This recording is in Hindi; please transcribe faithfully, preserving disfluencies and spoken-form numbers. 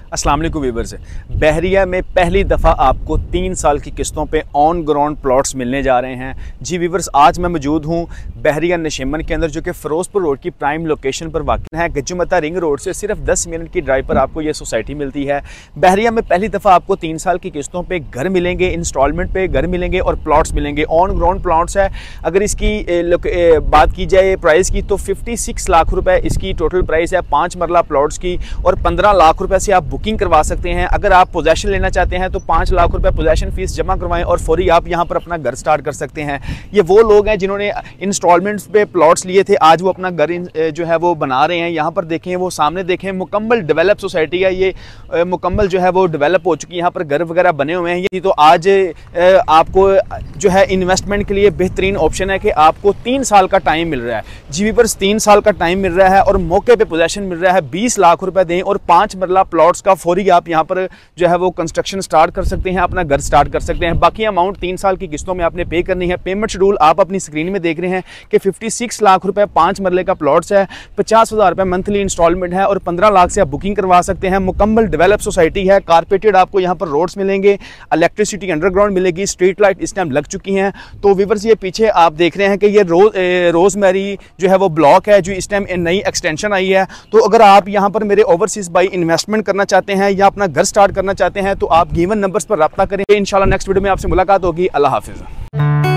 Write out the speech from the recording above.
अस्सलाम वालेकुम व्यूअर्स। बहरिया में पहली दफ़ा आपको तीन साल की किस्तों पे ऑन ग्राउंड प्लॉट्स मिलने जा रहे हैं। जी व्यूअर्स, आज मैं मौजूद हूँ बहरिया नशेमन के अंदर, जो कि फ़िरोज़पुर रोड की प्राइम लोकेशन पर वाक़ है। गजुमता रिंग रोड से सिर्फ दस मिनट की ड्राइव पर आपको ये सोसाइटी मिलती है। बहरिया में पहली दफ़ा आपको तीन साल की किस्तों पर घर मिलेंगे, इंस्टॉलमेंट पर घर मिलेंगे और प्लॉट्स मिलेंगे। ऑन ग्राउंड प्लॉट्स है। अगर इसकी ए, ए, बात की जाए प्राइस की तो फिफ्टी सिक्स लाख रुपये इसकी टोटल प्राइस है, पाँच मरला प्लॉट्स की, और पंद्रह लाख रुपये से आप बुकिंग करवा सकते हैं। अगर आप पोजेशन लेना चाहते हैं तो पाँच लाख रुपए पोजेशन फीस जमा करवाएं और फौरी आप यहां पर अपना घर स्टार्ट कर सकते हैं। ये वो लोग हैं जिन्होंने इंस्टॉलमेंट्स पे प्लॉट्स लिए थे, आज वो अपना घर जो है वो बना रहे हैं। यहां पर देखें, वो सामने देखें, मुकम्मल डेवलप सोसाइटी है ये, मुकम्मल जो है वो डेवलप हो चुकी है। यहाँ पर घर वगैरह बने हुए हैं। ये तो आज आपको जो है इन्वेस्टमेंट के लिए बेहतरीन ऑप्शन है कि आपको तीन साल का टाइम मिल रहा है। जी पर तीन साल का टाइम मिल रहा है और मौके पे पोजेशन मिल रहा है। बीस लाख रुपए दें और पाँच मरला प्लॉट्स का फौरी आप यहाँ पर जो है वो कंस्ट्रक्शन स्टार्ट कर सकते हैं, अपना घर स्टार्ट कर सकते हैं। बाकी अमाउंट तीन साल की किस्तों में आपने पे करनी है। पेमेंट शेड्यूल आप अपनी स्क्रीन में देख रहे हैं कि छप्पन लाख रुपए पाँच मरले का प्लॉट्स है, पचास हज़ार रुपये मंथली इंस्टॉलमेंट है और पंद्रह लाख से आप बुकिंग करवा सकते हैं। मुकम्मल डेवलप सोसाइटी है, कारपेटेड आपको यहाँ पर रोड्स मिलेंगे, इलेक्ट्रिसिटी अंडरग्राउंड मिलेगी, स्ट्रीट लाइट इस टाइम लग चुकी हैं। तो व्यूअर्स, ये पीछे आप देख रहे हैं कि ये रोज रोजमेरी जो है वो ब्लॉक है, जो इस टाइम नई एक्सटेंशन आई है। तो अगर आप यहाँ पर मेरे ओवरसीज बाई इन्वेस्टमेंट करना चाहते हैं या अपना घर स्टार्ट करना चाहते हैं तो आप गिवन नंबर्स पर रब्ता करें। इंशाल्लाह नेक्स्ट वीडियो में आपसे मुलाकात होगी। अल्लाह हाफिज़।